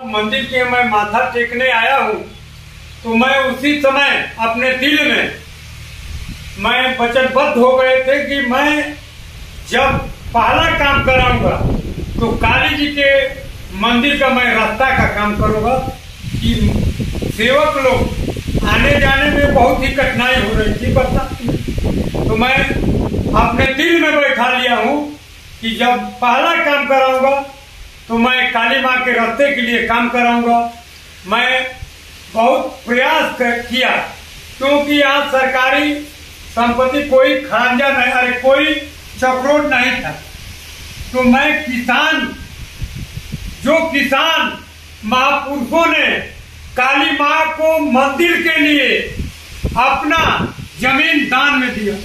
मंदिर के मैं माथा टेकने आया हूँ, तो मैं उसी समय अपने दिल में मैं वचनबद्ध हो गए थे कि मैं जब पहला काम कराऊंगा तो काली जी के मंदिर का मैं रास्ता का काम करूंगा कि सेवक लोग आने जाने में बहुत ही कठिनाई हो रही थी बता। तो मैं अपने दिल में बैठा लिया हूँ कि जब पहला काम कराऊंगा तो मैं काली माँ के रास्ते के लिए काम कराऊंगा। मैं बहुत प्रयास किया क्योंकि आज सरकारी संपत्ति कोई खरांजा नहीं, अरे कोई चक्रोट नहीं था। तो मैं किसान महापुरुषों ने काली माँ को मंदिर के लिए अपना जमीन दान में दिया।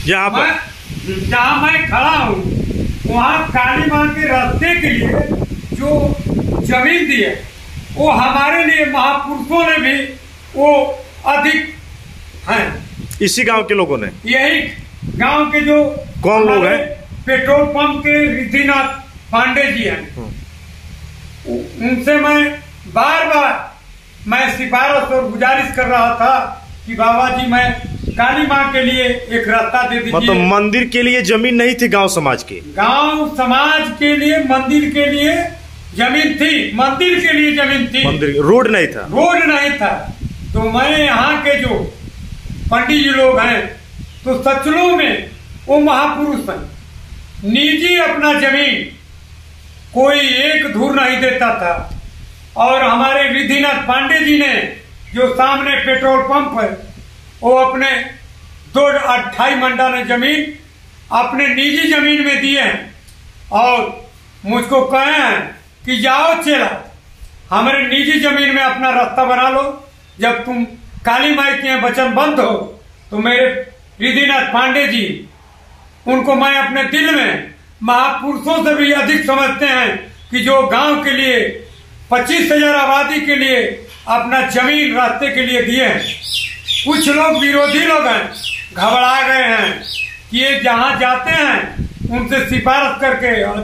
जहाँ मैं खड़ा हूँ वहाँ काली माँ के रास्ते के लिए जो जमीन दी है वो हमारे लिए महापुरुषों ने भी वो अधिक हैं। इसी गांव के लोगों ने, यही गांव के जो कौन लोग हैं? पेट्रोल पंप के रिद्धिनाथ पांडे जी हैं। उनसे मैं बार बार मैं सिफारिश और गुजारिश कर रहा था कि बाबा जी मैं काली माँ के लिए एक रास्ता दे दीजिए। मतलब मंदिर के लिए जमीन नहीं थी गांव समाज की? गांव समाज के लिए मंदिर के लिए जमीन थी, मंदिर के लिए जमीन थी, मंदिर रोड नहीं था, रोड नहीं था। तो मैं यहाँ के जो पंडित जी लोग हैं तो सचलों में वो महापुरुष हैं। निजी अपना जमीन कोई एक धूर नहीं देता था। और हमारे रिद्धिनाथ पांडे जी ने जो सामने पेट्रोल पंप है वो अपने 2.28 मंडा ने जमीन अपने निजी जमीन में दिए हैं और मुझको कहे हैं कि जाओ चेला हमारे निजी जमीन में अपना रास्ता बना लो। जब तुम काली माई के वचनबद्ध हो तो मेरे रिद्धिनाथ पांडे जी उनको मैं अपने दिल में महापुरुषों से भी अधिक समझते हैं कि जो गांव के लिए 25,000 आबादी के लिए अपना जमीन रास्ते के लिए दिए हैं। कुछ लोग विरोधी लोग हैं, घबरा गए हैं कि ये जहां जाते हैं उनसे सिफारिश करके और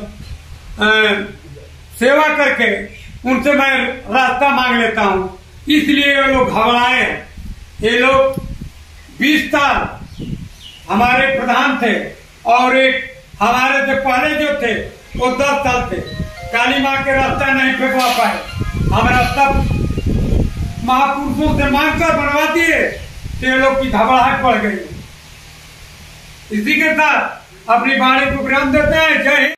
सेवा करके उनसे मैं रास्ता मांग लेता हूं, इसलिए ये लोग घबराए हैं। ये लोग 20 साल हमारे प्रधान थे और एक हमारे से पहले जो थे वो 10 साल थे। काली माँ के रास्ता नहीं फेंकवा पाए। हम रास्ता महापुरुषों से मांगकर बनवा दिए तो ये लोग की घबराहट पड़ गई। इसी के साथ अपनी वाणी को विराम देते हैं। जय हिंद।